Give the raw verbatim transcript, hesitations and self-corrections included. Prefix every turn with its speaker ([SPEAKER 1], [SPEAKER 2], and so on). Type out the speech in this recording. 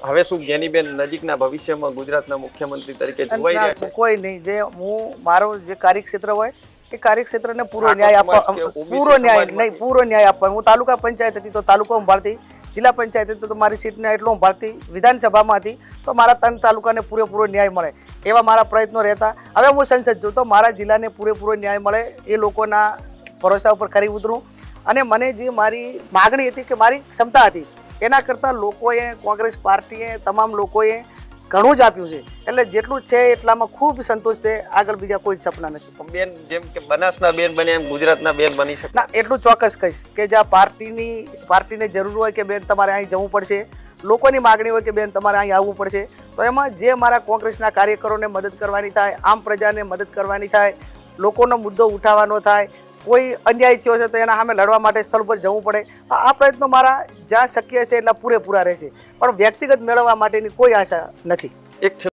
[SPEAKER 1] હવે શું જ્ઞાનીબેન નજીકના ભવિષ્યમાં ગુજરાતના મુખ્યમંત્રી તરીકે જોવાઈ રહ્યા છે?
[SPEAKER 2] કોઈ નહીં, જે હું મારો જે કાર્યક્ષેત્ર હોય એ કાર્યક્ષેત્રને પૂરો ન્યાય આપવા, પૂરો ન્યાય નહીં પૂરો ન્યાય આપવા. હું તાલુકા પંચાયત હતી તો તાલુકા સંભાળતી, જિલ્લા પંચાયત હતી તો મારી સીટને એટલો સંભાળતી, વિધાનસભામાં હતી તો મારા ત્રણ તાલુકાને પૂરેપૂરો ન્યાય મળે એવા મારા પ્રયત્નો રહેતા. હવે હું સંસદ છું તો મારા જિલ્લાને પૂરેપૂરો ન્યાય મળે એ લોકોના ભરોસા ઉપર ખરી ઉતરું. અને મને જે મારી માગણી હતી કે મારી ક્ષમતા હતી એના કરતાં લોકોએ, કોંગ્રેસ પાર્ટીએ, તમામ લોકોએ ઘણું જ આપ્યું છે. એટલે જેટલું છે એટલામાં ખૂબ સંતોષ છે. આગળ બીજા કોઈ જ સપના નથી.
[SPEAKER 1] બેન જેમ કે બનાસના બેન બને એમ ગુજરાતના બેન બની શકે
[SPEAKER 2] ના, એટલું ચોક્કસ કહીશ કે જ્યાં પાર્ટીની પાર્ટીને જરૂર હોય કે બેન તમારે અહીં જવું પડશે, લોકોની માગણી હોય કે બેન તમારે અહીં આવવું પડશે, તો એમાં જે મારા કોંગ્રેસના કાર્યકરોને મદદ કરવાની થાય, આમ પ્રજાને મદદ કરવાની થાય, લોકોનો મુદ્દો ઉઠાવવાનો થાય, કોઈ અન્યાય થયો છે તો એના સામે લડવા માટે સ્થળ પર જવું પડે, આ પ્રયત્નો મારા જ્યાં શક્ય છે એટલા પૂરેપૂરા રહેશે. પણ વ્યક્તિગત મેળવવા માટેની કોઈ આશા નથી.
[SPEAKER 1] એક